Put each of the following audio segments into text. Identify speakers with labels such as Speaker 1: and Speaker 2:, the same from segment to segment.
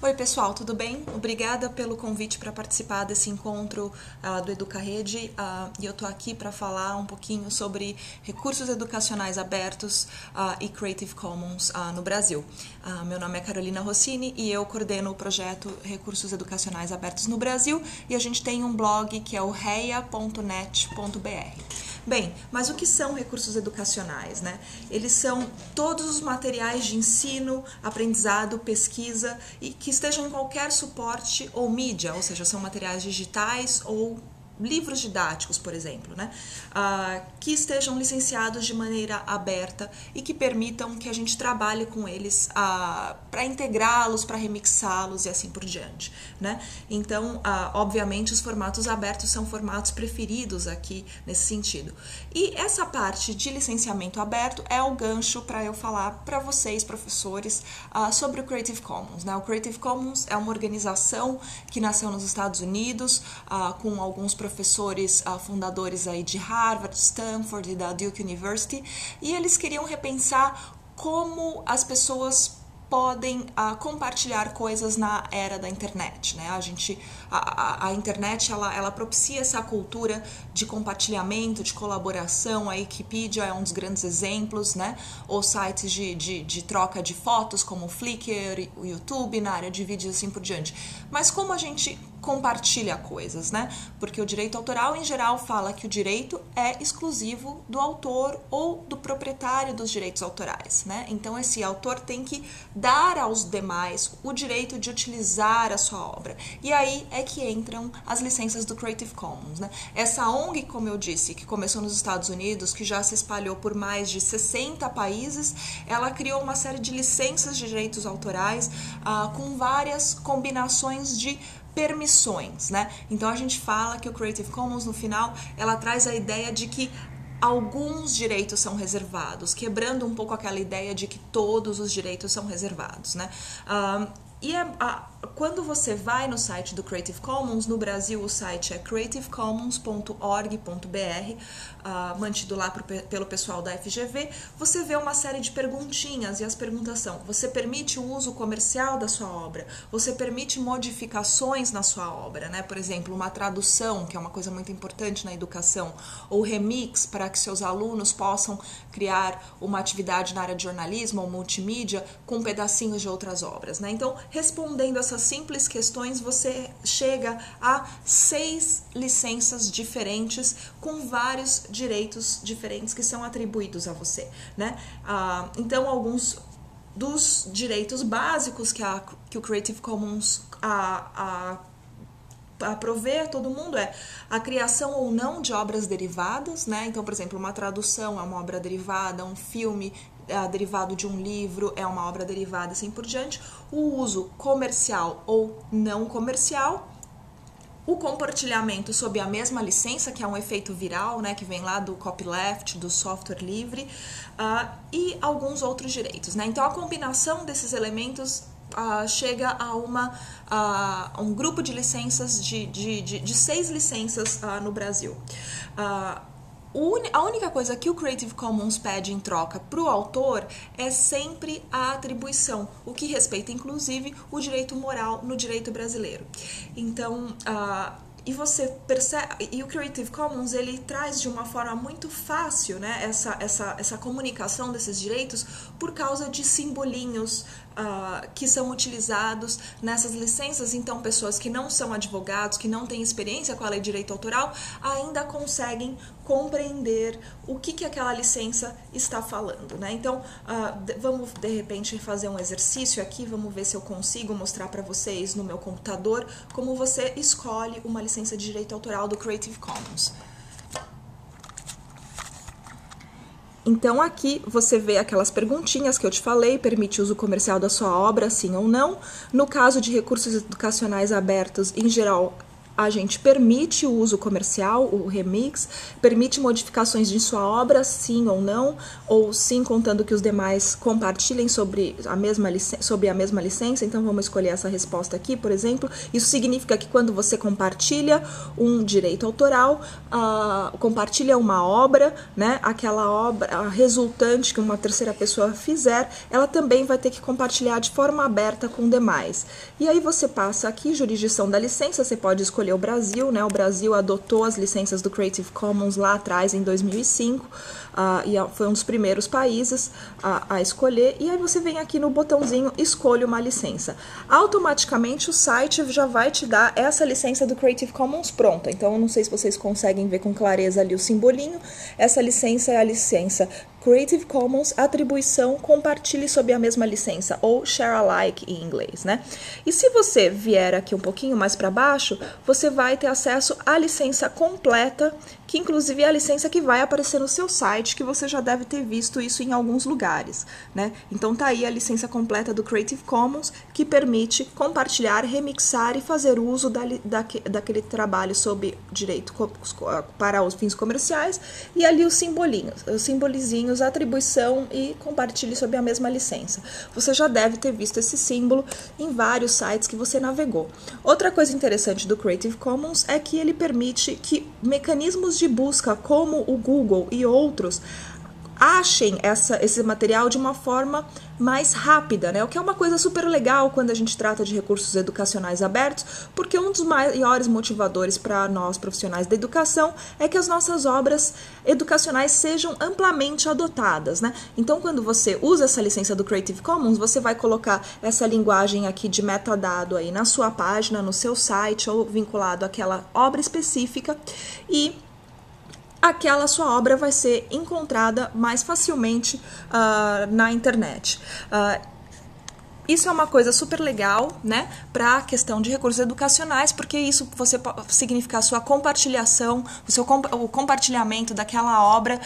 Speaker 1: Oi pessoal, tudo bem? Obrigada pelo convite para participar desse encontro do EducaRede e eu tô aqui para falar um pouquinho sobre recursos educacionais abertos e Creative Commons no Brasil. Meu nome é Carolina Rossini e eu coordeno o projeto Recursos Educacionais Abertos no Brasil e a gente tem um blog que é o reia.net.br. Bem, mas o que são recursos educacionais, né? Eles são todos os materiais de ensino, aprendizado, pesquisa e que estejam em qualquer suporte ou mídia, ou seja, são materiais digitais ou livros didáticos, por exemplo, né? Que estejam licenciados de maneira aberta e que permitam que a gente trabalhe com eles para integrá-los, para remixá-los e assim por diante, né? Então, obviamente, os formatos abertos são formatos preferidos aqui nesse sentido. E essa parte de licenciamento aberto é o gancho para eu falar para vocês, professores, sobre o Creative Commons, né? O Creative Commons é uma organização que nasceu nos Estados Unidos, com alguns professores fundadores aí de Harvard, Stanford e da Duke University, e eles queriam repensar como as pessoas podem compartilhar coisas na era da internet, né? A internet ela propicia essa cultura de compartilhamento, de colaboração. A Wikipedia é um dos grandes exemplos, né? Ou sites de troca de fotos como o Flickr, o YouTube, na área de vídeos assim por diante. Mas como a gente compartilha coisas, né? Porque o direito autoral, em geral, fala que o direito é exclusivo do autor ou do proprietário dos direitos autorais, né? Então, esse autor tem que dar aos demais o direito de utilizar a sua obra. E aí é que entram as licenças do Creative Commons, né? Essa ONG, como eu disse, que começou nos Estados Unidos, que já se espalhou por mais de 60 países, ela criou uma série de licenças de direitos autorais com várias combinações de permissões, né? Então a gente fala que o Creative Commons, no final, ela traz a ideia de que alguns direitos são reservados, quebrando um pouco aquela ideia de que todos os direitos são reservados, né? Quando você vai no site do Creative Commons, no Brasil o site é creativecommons.org.br, mantido lá pelo pessoal da FGV, você vê uma série de perguntinhas e as perguntas são: você permite o uso comercial da sua obra? Você permite modificações na sua obra, né? Por exemplo, uma tradução, que é uma coisa muito importante na educação, ou remix, para que seus alunos possam criar uma atividade na área de jornalismo ou multimídia com pedacinhos de outras obras, né? Então, respondendo essas simples questões, você chega a 6 licenças diferentes com vários direitos diferentes que são atribuídos a você, né? Então, alguns dos direitos básicos que o Creative Commons provê a todo mundo é a criação ou não de obras derivadas, né? Então, por exemplo, uma tradução é uma obra derivada, um filme derivado de um livro é uma obra derivada, assim por diante. O uso comercial ou não comercial, o compartilhamento sob a mesma licença, que é um efeito viral, né, que vem lá do copyleft, do software livre, e alguns outros direitos, né? Então, a combinação desses elementos chega a um grupo de licenças, de 6 licenças no Brasil. A única coisa que o Creative Commons pede em troca para o autor é sempre a atribuição, o que respeita, inclusive, o direito moral no direito brasileiro. Então, e você percebe, e o Creative Commons ele traz de uma forma muito fácil, né, essa comunicação desses direitos por causa de simbolinhos que são utilizados nessas licenças. Então, pessoas que não são advogados, que não têm experiência com a lei de direito autoral, ainda conseguem compreender o que aquela licença está falando, né? Então, vamos de repente fazer um exercício aqui, vamos ver se eu consigo mostrar para vocês no meu computador como você escolhe uma licença de direito autoral do Creative Commons. Então, aqui você vê aquelas perguntinhas que eu te falei: permite uso comercial da sua obra, sim ou não? No caso de recursos educacionais abertos, em geral, a gente permite o uso comercial, o remix, permite modificações de sua obra, sim ou sim contando que os demais compartilhem sobre a mesma licença. Então vamos escolher essa resposta aqui, por exemplo. Isso significa que quando você compartilha um direito autoral, compartilha uma obra, né, aquela obra resultante que uma terceira pessoa fizer, ela também vai ter que compartilhar de forma aberta com demais. E aí você passa aqui, jurisdição da licença, você pode escolher o Brasil, né? O Brasil adotou as licenças do Creative Commons lá atrás, em 2005, e foi um dos primeiros países a escolher. E aí você vem aqui no botãozinho, escolha uma licença. Automaticamente o site já vai te dar essa licença do Creative Commons pronta. Então, não sei se vocês conseguem ver com clareza ali o simbolinho. Essa licença é a licença Creative Commons, atribuição, compartilhe sob a mesma licença, ou share alike em inglês, né? E se você vier aqui um pouquinho mais para baixo, você vai ter acesso à licença completa, que inclusive é a licença que vai aparecer no seu site, que você já deve ter visto isso em alguns lugares, né? Então tá aí a licença completa do Creative Commons, que permite compartilhar, remixar e fazer uso daquele trabalho sob direito para os fins comerciais, e ali os simbolizinhos, atribuição e compartilhe sob a mesma licença. Você já deve ter visto esse símbolo em vários sites que você navegou. Outra coisa interessante do Creative Commons é que ele permite que mecanismos de busca como o Google e outros achem esse material de uma forma mais rápida, né? O que é uma coisa super legal quando a gente trata de recursos educacionais abertos, porque um dos maiores motivadores para nós profissionais da educação é que as nossas obras educacionais sejam amplamente adotadas, né? Então, quando você usa essa licença do Creative Commons, você vai colocar essa linguagem aqui de metadado aí na sua página, no seu site, ou vinculado àquela obra específica, e aquela sua obra vai ser encontrada mais facilmente na internet. Isso é uma coisa super legal, né, para a questão de recursos educacionais, porque isso significa a sua compartilhação, o compartilhamento daquela obra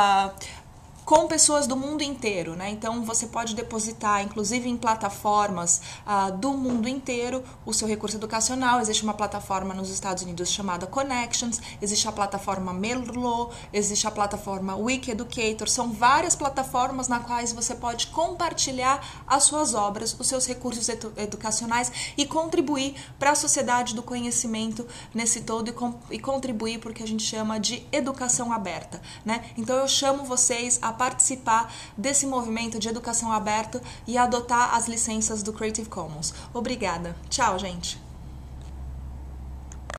Speaker 1: com pessoas do mundo inteiro, né? Então você pode depositar, inclusive em plataformas do mundo inteiro, o seu recurso educacional. Existe uma plataforma nos Estados Unidos chamada Connections, existe a plataforma Merlot, existe a plataforma Wiki-Educator. São várias plataformas nas quais você pode compartilhar as suas obras, os seus recursos educacionais e contribuir para a sociedade do conhecimento nesse todo e contribuir para o que a gente chama de educação aberta, né? Então eu chamo vocês a participar desse movimento de educação aberta e adotar as licenças do Creative Commons. Obrigada. Tchau, gente.